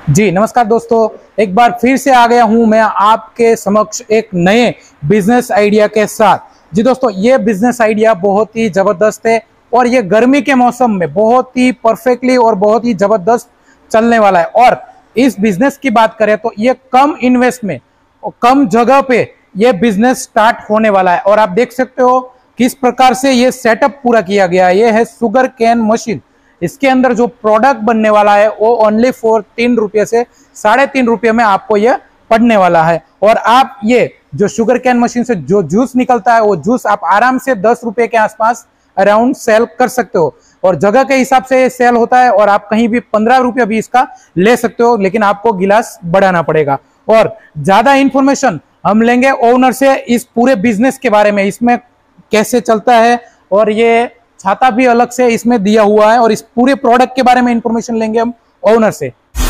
जी नमस्कार दोस्तों, एक बार फिर से आ गया हूं मैं आपके समक्ष एक नए बिजनेस आइडिया के साथ। जी दोस्तों, ये बिजनेस आइडिया बहुत ही जबरदस्त है और ये गर्मी के मौसम में बहुत ही परफेक्टली और बहुत ही जबरदस्त चलने वाला है। और इस बिजनेस की बात करें तो ये कम इन्वेस्ट में और कम जगह पे ये बिजनेस स्टार्ट होने वाला है। और आप देख सकते हो किस प्रकार से ये सेटअप पूरा किया गया है। ये है शुगर कैन मशीन। इसके अंदर जो प्रोडक्ट बनने वाला है वो ओनली फॉर 3 रुपये से 3.5 रुपये में आपको ये पड़ने वाला है। और आप ये जो शुगर कैन मशीन से जो जूस निकलता है वो जूस आप आराम से 10 रुपये के आसपास अराउंड सेल कर सकते हो। और जगह के हिसाब से सेल होता है और आप कहीं भी 15 रुपये भी इसका ले सकते हो, लेकिन आपको गिलास बढ़ाना पड़ेगा। और ज्यादा इंफॉर्मेशन हम लेंगे ओनर से इस पूरे बिजनेस के बारे में, इसमें कैसे चलता है और ये छाता भी अलग से इसमें दिया हुआ है। और इस पूरे प्रोडक्ट के बारे में इंफॉर्मेशन लेंगे हम ओनर से।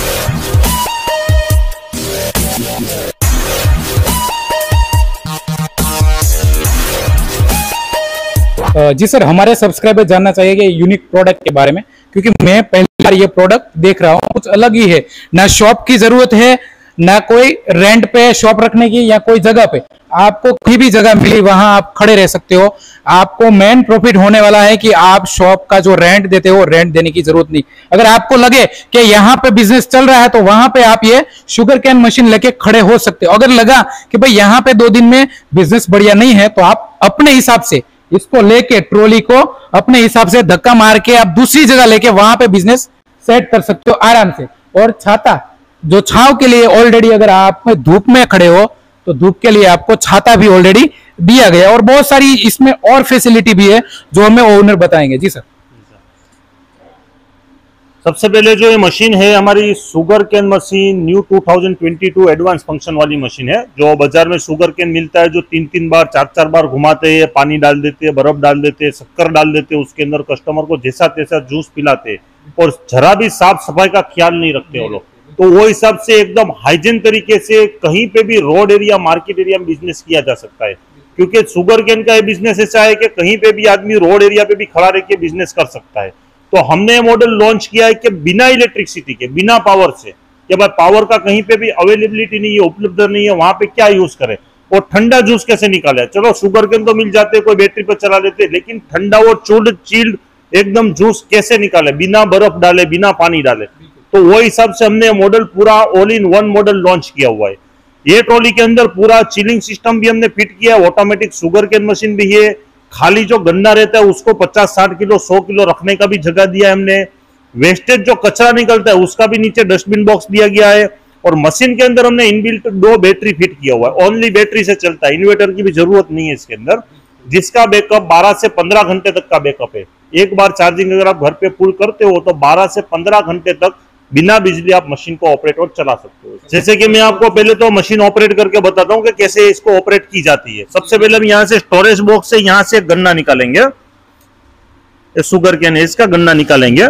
जी सर, हमारे सब्सक्राइबर जानना चाहिए यूनिक प्रोडक्ट के बारे में, क्योंकि मैं पहली बार ये प्रोडक्ट देख रहा हूँ। कुछ अलग ही है, ना शॉप की जरूरत है, ना कोई रेंट पे शॉप रखने की या कोई जगह पे। आपको कहीं भी जगह मिली वहां आप खड़े रह सकते हो। आपको मेन प्रॉफिट होने वाला है कि आप शॉप का जो रेंट देते हो रेंट देने की जरूरत नहीं। अगर आपको लगे कि यहाँ पे बिजनेस चल रहा है तो वहां पे आप ये शुगर कैन मशीन लेके खड़े हो सकते हो। अगर लगा कि भाई यहाँ पे 2 दिन में बिजनेस बढ़िया नहीं है तो आप अपने हिसाब से इसको लेके ट्रॉली को अपने हिसाब से धक्का मार के आप दूसरी जगह लेके वहां पे बिजनेस सेट कर सकते हो आराम से। और छाता जो छांव के लिए ऑलरेडी, अगर आप धूप में खड़े हो तो धूप के लिए आपको छाता भी ऑलरेडी दिया गया और बहुत सारी इसमें और फैसिलिटी भी है जो हमें ओनर बताएंगे। जी सर। सबसे पहले जो ये मशीन है हमारी sugar cane machine new 2022 advance function वाली मशीन है। जो बाजार में शुगर कैन मिलता है जो 3-3 बार 4-4 बार घुमाते हैं, पानी डाल देते हैं, बर्फ डाल देते हैं, शक्कर डाल देते हैं, उसके अंदर कस्टमर को जैसा तैसा जूस पिलाते और जरा भी साफ सफाई का ख्याल नहीं रखते वो लोग। तो वो हिसाब से एकदम हाइजीन तरीके से कहीं पे भी रोड एरिया मार्केट एरिया में बिजनेस किया जा सकता है, क्योंकि शुगर कैन का ये बिजनेस ऐसा है कि कहीं पे भी आदमी रोड एरिया पे भी खड़ा रह के बिजनेस कर सकता है। तो हमने मॉडल लॉन्च किया है कि बिना इलेक्ट्रिसिटी के, बिना पावर से, कि भाई पावर का कहीं पे भी अवेलेबिलिटी नहीं है, उपलब्ध नहीं है, वहां पे क्या यूज करें और ठंडा जूस कैसे निकाले। चलो शुगर कैन तो मिल जाते, कोई बैटरी पर चला लेते, लेकिन ठंडा और चिल्ड एकदम जूस कैसे निकाले बिना बर्फ डाले, बिना पानी डाले। तो वो हिसाब से हमने मॉडल पूरा all in one model launch किया हुआ है। ये ट्रॉली के अंदर पूरा चिलिंग सिस्टम भी हमने फिट किया है, ऑटोमेटिक शुगर कैन मशीन भी है। खाली जो गन्ना रहता है उसको 50-60 किलो 100 किलो रखने का भी जगह दिया है हमने। वेस्टेज जो कचरा निकलता है उसका भी नीचे डस्टबिन बॉक्स दिया गया है। और मशीन के अंदर हमने इनबिल्ट 2 बैटरी फिट किया हुआ है, ओनली बैटरी से चलता है, इन्वर्टर की भी जरूरत नहीं है इसके अंदर, जिसका बैकअप 12 से 15 घंटे तक का बैकअप है। एक बार चार्जिंग अगर आप घर पे फुल करते हो तो 12 से 15 घंटे तक बिना बिजली आप मशीन को ऑपरेट और चला सकते हो। जैसे कि मैं आपको पहले तो मशीन ऑपरेट करके बताता हूँ कि कैसे इसको ऑपरेट की जाती है। सबसे पहले हम यहाँ से स्टोरेज बॉक्स से यहाँ से गन्ना निकालेंगे, शुगर कैन है इसका गन्ना निकालेंगे।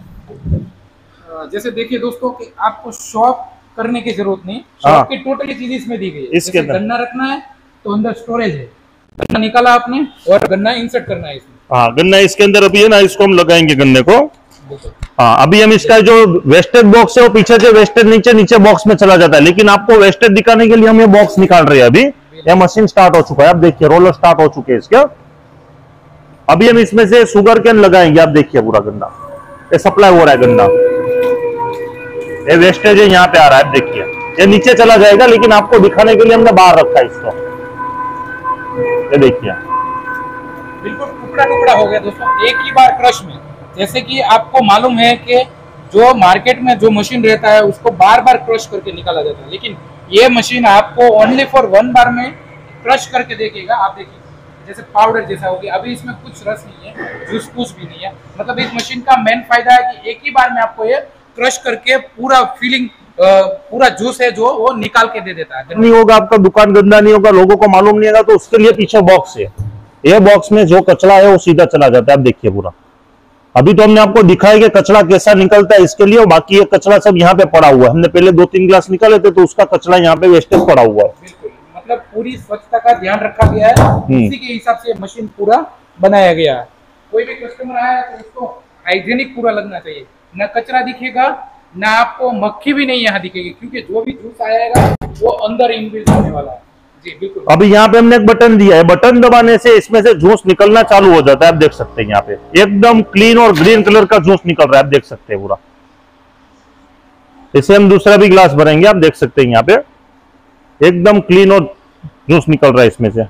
जैसे देखिए दोस्तों कि आपको शॉप करने की जरूरत नहीं, शॉप की टोटली चीज इसमें दी गई है। इसके अंदर गन्ना रखना है तो अंदर स्टोरेज है, गन्ना निकाला आपने और गन्ना इंसर्ट करना है इसमें। हाँ, गन्ना इसके अंदर अभी है ना, इसको हम लगाएंगे गन्ने को। हाँ, अभी हम इसका जो वेस्टेज बॉक्स है वो पीछे से वेस्टेज नीचे बॉक्स में चला जाता है, लेकिन आपको वेस्टेज दिखाने के लिए हम ये बॉक्स निकाल रहे हैं। अभी ये मशीन स्टार्ट हो चुका है, आप देखिए रोलर स्टार्ट हो चुके हैं इसके। अभी हम इसमें से शुगर कैन लगाएंगे, आप देखिए पूरा गन्ना ये सप्लाई हो रहा है गन्ना, ये वेस्टेज है यहाँ पे आ रहा है, देखिए ये नीचे चला जाएगा, लेकिन आपको दिखाने के लिए हमने बाहर रखा है इसको। ये देखिए बिल्कुल टुकड़ा टुकड़ा हो गया दोस्तों एक ही बार क्रश में। जैसे कि आपको मालूम है कि जो मार्केट में जो मशीन रहता है उसको बार बार क्रश करके निकाला जाता है, लेकिन ये मशीन आपको ओनली फॉर 1 बार में क्रश करके देखेगा। आप देखिए जैसे पाउडर जैसा हो गया। अभी इसमें कुछ रस नहीं है, जूस कुछ भी नहीं है। मतलब इस मशीन का मेन फायदा है कि एक ही बार में आपको ये क्रश करके पूरा फीलिंग पूरा जूस है जो वो निकाल के दे देता है। नहीं होगा आपका दुकान गंदा नहीं होगा, लोगों को मालूम नहीं होगा, तो उसके लिए पीछे बॉक्स है। ये बॉक्स में जो कचरा है वो सीधा चला जाता है, आप देखिए पूरा। अभी तो हमने आपको दिखाया कि कचरा कैसा निकलता है इसके लिए, और बाकी ये कचरा सब यहाँ पे पड़ा हुआ है। हमने पहले 2-3 ग्लास निकाले थे तो उसका कचरा यहाँ पे वेस्टेज पड़ा हुआ है। बिल्कुल, मतलब पूरी स्वच्छता का ध्यान रखा गया है, इसी के हिसाब से मशीन पूरा बनाया गया है। कोई भी कस्टमर आया तो उसको हाइजीनिक पूरा लगना चाहिए, न कचरा दिखेगा ना आपको मक्खी भी नहीं यहाँ दिखेगी, क्योंकि जो भी जूस आएगा वो अंदर इनबिल्ट होने वाला है। जी बिल्कुल। अभी यहाँ पे हमने एक बटन दिया है, बटन दबाने से इसमें से जूस निकलना चालू हो जाता है। आप देख सकते हैं यहाँ पे एकदम क्लीन और ग्रीन कलर का जूस निकल रहा है, आप देख सकते हैं पूरा। इसे हम दूसरा भी ग्लास भरेंगे, आप देख सकते हैं यहाँ पे एकदम क्लीन और जूस निकल रहा है इसमें से।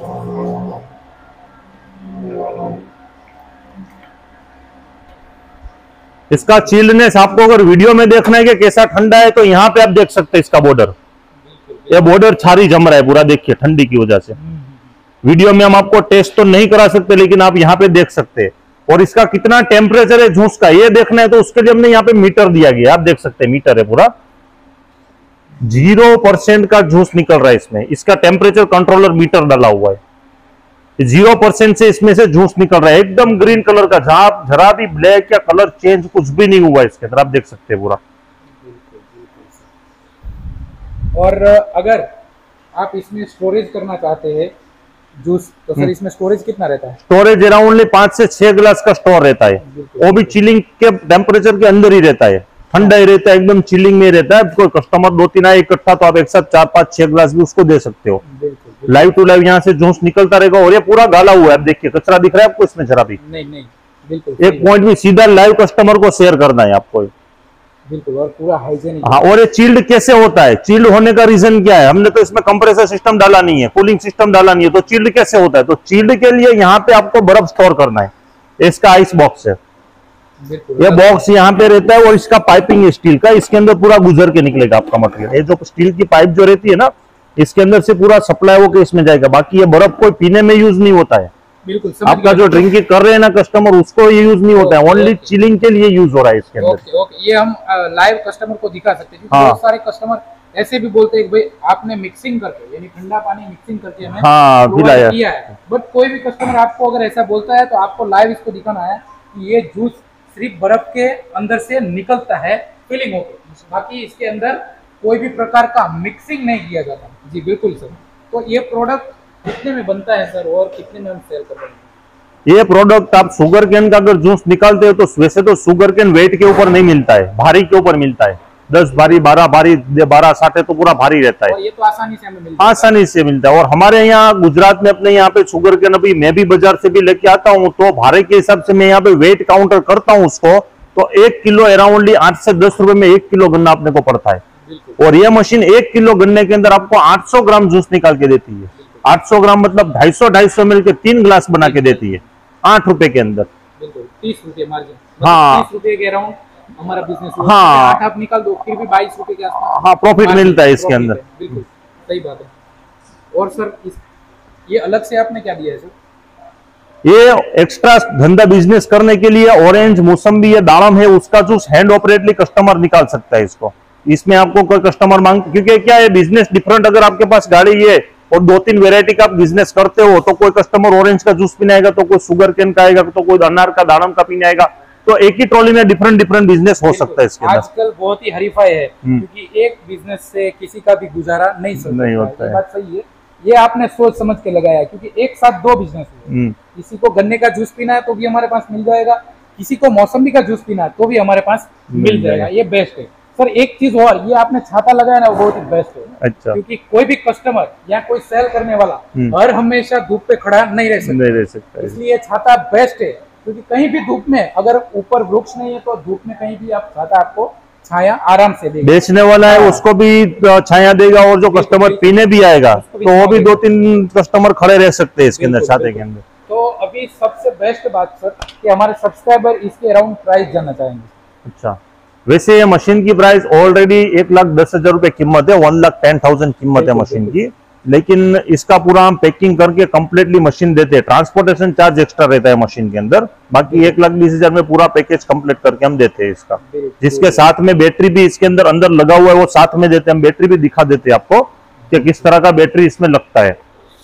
इसका चिल्डनेस आपको अगर वीडियो में देखना है कि कैसा ठंडा है, तो यहाँ पे आप देख सकते हैं इसका बॉर्डर, ये बॉर्डर छारी जम रहा है पूरा, देखिए ठंडी की वजह से। वीडियो में हम आपको टेस्ट तो नहीं करा सकते, लेकिन आप यहाँ पे देख सकते हैं। और इसका कितना टेम्परेचर है जूस का ये देखना है, तो उसके लिए हमने यहाँ पे मीटर दिया गया, आप देख सकते हैं मीटर है पूरा। 0% का जूस निकल रहा है इसमें, इसका टेम्परेचर कंट्रोलर मीटर डाला हुआ है। 0% से इसमें से जूस निकल रहा है एकदम ग्रीन कलर का, जरा भी ब्लैक या कलर चेंज कुछ भी नहीं हुआ इसके अंदर, आप देख सकते हैं पूरा। और अगर आप इसमें स्टोरेज करना चाहते हैं जूस, तो सर इसमें स्टोरेज कितना रहता है? स्टोरेज अराउंडली 5 से 6 ग्लास का स्टोर रहता है, वो भी चिलिंग के टेम्परेचर के अंदर ही रहता है, ठंडा ही रहता है, एकदम चिलिंग में रहता है। कोई कस्टमर 2-3 आए इकट्ठा, तो आप एक साथ 4-5-6 ग्लास भी उसको दे सकते हो। लाइव टू लाइव यहाँ से जूस निकलता रहेगा। और ये पूरा गाला हुआ है, आप देखिए कचरा दिख रहा है आपको इसमें जरा भी नहीं? बिल्कुल एक पॉइंट भी, सीधा लाइव कस्टमर को शेयर करना है आपको। बिल्कुल, और पूरा हाइजीनिक। हाँ, और ये चिल्ड कैसे होता है, चिल्ड होने का रीजन क्या है? हमने तो इसमें कंप्रेसर सिस्टम डाला नहीं है, कूलिंग सिस्टम डाला नहीं है, तो चिल्ड कैसे होता है? तो चिल्ड के लिए यहाँ पे आपको बर्फ स्टोर करना है, इसका आइस बॉक्स है। ये बॉक्स यहाँ पे रहता है, और इसका पाइपिंग स्टील का, इसके अंदर पूरा गुजर के निकलेगा आपका मटेरियल। ये जो स्टील की पाइप जो रहती है ना, इसके अंदर से पूरा सप्लाई होकर इसमें जाएगा। बाकी ये बर्फ कोई पीने में यूज नहीं होता है। बिल्कुल, आपका जो ड्रिंकिंग कर रहे हैं ना कस्टमर, उसको ये यूज नहीं होता है, ओनली चिलिंग के लिए यूज हो रहा है इसके अंदर। ओके, ये हम लाइव कस्टमर को दिखा सकते हैं, क्योंकि बहुत सारे कस्टमर ऐसे भी बोलते हैं कि भाई आपने मिक्सिंग करके, यानी ठंडा पानी मिक्सिंग करके हमें पिलाया किया है। बट कोई भी कस्टमर आपको अगर ऐसा बोलता है, तो आपको लाइव इसको दिखाना है कि ये जूस सिर्फ बर्फ के अंदर से निकलता है फिलिंग होकर, बाकी इसके अंदर कोई भी प्रकार का मिक्सिंग नहीं किया जाता। जी बिल्कुल सर। तो ये प्रोडक्ट कितने में बनता है सर, और कितने में हम सेल कर रहे हैं? ये प्रोडक्ट आप शुगर केन का अगर जूस निकालते हो, तो वैसे तो शुगर केन वेट के ऊपर नहीं मिलता है, भारी के ऊपर मिलता है। 10 भारी, 12 भारी, 12 साठे तो पूरा भारी रहता है। और ये तो आसानी से हमें मिलता है। आसानी से मिलता है। और हमारे यहाँ गुजरात में अपने यहाँ पे शुगर केन अभी मैं भी बाजार से भी लेके आता हूँ, तो भारे के हिसाब से मैं यहाँ पे वेट काउंटर करता हूँ उसको, तो 1 किलो अराउंडली 8 से 10 रुपए में 1 किलो गन्ना अपने को पड़ता है। और ये मशीन 1 किलो गन्ने के अंदर आपको 800 ग्राम जूस निकाल के देती है। 800 ग्राम मतलब 250 ml के 3 ग्लास बना के देती है 8 रुपए के अंदर। 30 रुपए मार्जिन, हाँ, 30 रुपए के अराउंड हमारा बिजनेस। हाँ, 8 आप निकाल दो, फिर भी 22 रुपए के आसपास हाँ प्रॉफिट मिलता है इसके अंदर। बिल्कुल सही बात है। और सर ये अलग से आपने क्या दिया है सर? ये एक्स्ट्रा धंधा बिजनेस करने के लिए ऑरेंज, मौसम्बी या दाड़म है, उसका जूस हैंड ऑपरेटली कस्टमर निकाल सकता है इसको। इसमें आपको कोई कस्टमर मांग, क्योंकि क्या है बिजनेस डिफरेंट, अगर आपके पास गाड़ी है और 2-3 वेरायटी का आप बिजनेस करते हो, तो कोई कस्टमर ऑरेंज का जूस पीने आएगा, तो कोई शुगर केन का आएगा, तो कोई अनार का, दाड़म का पीने आएगा, तो एक ही ट्रॉली में डिफरेंट बिजनेस हो सकता है इसके अंदर। आजकल बहुत ही हरीफाई है, क्योंकि एक बिजनेस से किसी का भी गुजारा नहीं होता है। बात सही है, ये आपने सोच समझ के लगाया, क्योंकि एक साथ 2 बिजनेस है। किसी को गन्ने का जूस पीना है तो भी हमारे पास मिल जाएगा, किसी को मौसम्बी का जूस पीना है तो भी हमारे पास मिल जाएगा। ये बेस्ट है सर। एक चीज और, ये आपने छाता लगाया ना, वो बहुत ही बेस्ट है। अच्छा। क्योंकि कोई भी कस्टमर या कोई सेल करने वाला हर हमेशा धूप पे खड़ा नहीं रह सकता, इसलिए छाता बेस्ट है। क्योंकि कहीं भी धूप में, अगर ऊपर वृक्ष नहीं है, तो धूप में कहीं भी आप छाता आपको छाया आराम से देगा। बेचने वाला है उसको भी छाया देगा, और जो कस्टमर पीने भी आएगा तो वो भी 2-3 कस्टमर खड़े रह सकते हैं इसके अंदर, छाते के अंदर। तो अभी सबसे बेस्ट बात सर कि हमारे सब्सक्राइबर इसके अराउंड प्राइस जानना चाहेंगे। अच्छा, वैसे ये मशीन की प्राइस ऑलरेडी 1,10,000 रुपए कीमत है, 1,10,000 कीमत है मशीन की। लेकिन इसका पूरा हम पैकिंग करके कंप्लीटली मशीन देते हैं, ट्रांसपोर्टेशन चार्ज एक्स्ट्रा रहता है मशीन के अंदर। बाकी 1,20,000 में पूरा पैकेज कंप्लीट करके हम देते हैं इसका, जिसके साथ में बैटरी भी इसके अंदर लगा हुआ है, वो साथ में देते हैं। हम बैटरी भी दिखा देते हैं आपको कि किस तरह का बैटरी इसमें लगता है।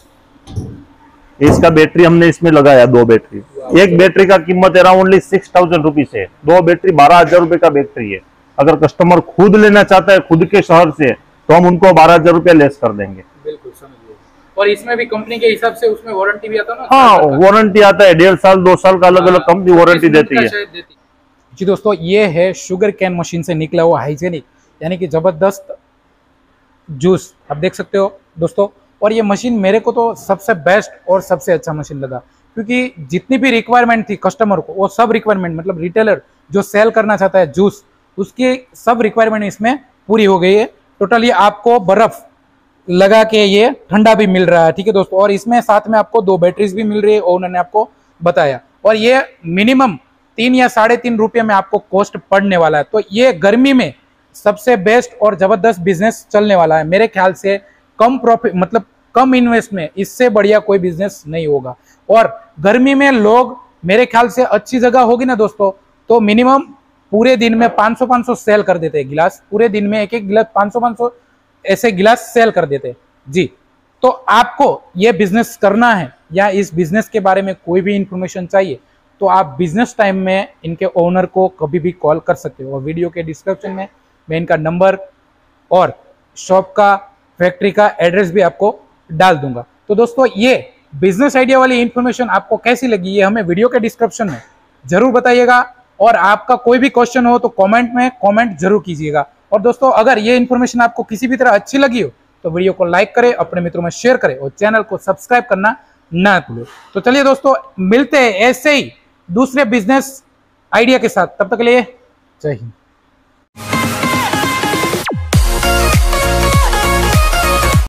इसका बैटरी हमने इसमें लगाया 2 बैटरी। एक बैटरी का कीमत अराउंडली 6,000 रुपीज है, 2 बैटरी 12,000 रुपए का बैटरी है। अगर कस्टमर खुद लेना चाहता है खुद के शहर से, तो हम उनको 12,000 रुपए लेस कर देंगे। बिल्कुल समझिए। और इसमें भी कंपनी के हिसाब से उसमें वारंटी भी आता है ना? हाँ, वारंटी आता है, 1.5 साल 2 साल का अलग अलग कंपनी वारंटी देती है। जी दोस्तों, ये है शुगर कैन मशीन से निकला हुआ हाइजेनिक यानी कि जबरदस्त जूस, आप देख सकते हो दोस्तों। और ये मशीन मेरे को तो सबसे बेस्ट और सबसे अच्छा मशीन लगा, क्योंकि जितनी भी रिक्वायरमेंट थी कस्टमर को, वो सब रिक्वायरमेंट मतलब रिटेलर जो सेल करना चाहता है जूस, उसकी सब रिक्वायरमेंट इसमें पूरी हो गई है। टोटली आपको बर्फ लगा के ये ठंडा भी मिल रहा है, ठीक है दोस्तों। और इसमें साथ में आपको 2 बैटरीज भी मिल रही है, ओनर ने आपको बताया। और ये मिनिमम 3 या 3.5 रुपये में आपको कॉस्ट पड़ने वाला है। तो ये गर्मी में सबसे बेस्ट और जबरदस्त बिजनेस चलने वाला है मेरे ख्याल से। कम प्रॉफिट मतलब कम इन्वेस्ट में इससे बढ़िया कोई बिजनेस नहीं होगा। और गर्मी में लोग मेरे ख्याल से अच्छी जगह होगी ना दोस्तों, तो मिनिमम पूरे दिन में 500-500 सेल कर देते हैं गिलास, पूरे दिन में एक गिलास 500-500 ऐसे गिलास सेल कर देते हैं जी। तो आपको ये बिजनेस करना है या इस बिजनेस के बारे में कोई भी इंफॉर्मेशन चाहिए तो आप बिजनेस टाइम में इनके ओनर को कभी भी कॉल कर सकते हो। और वीडियो के डिस्क्रिप्शन में मैं इनका नंबर और शॉप का, फैक्ट्री का एड्रेस भी आपको डाल दूंगा। तो दोस्तों, ये बिजनेस आइडिया वाली इंफॉर्मेशन आपको कैसी लगी ये हमें वीडियो के डिस्क्रिप्शन में जरूर बताइएगा। और आपका कोई भी क्वेश्चन हो तो कमेंट में कमेंट जरूर कीजिएगा। और दोस्तों, अगर ये इंफॉर्मेशन आपको किसी भी तरह अच्छी लगी हो तो वीडियो को लाइक करें, अपने मित्रों में शेयर करें और चैनल को सब्सक्राइब करना ना भूलें। तो चलिए दोस्तों, मिलते हैं ऐसे ही दूसरे बिजनेस आइडिया के साथ। तब तक के लिए जय हिंद।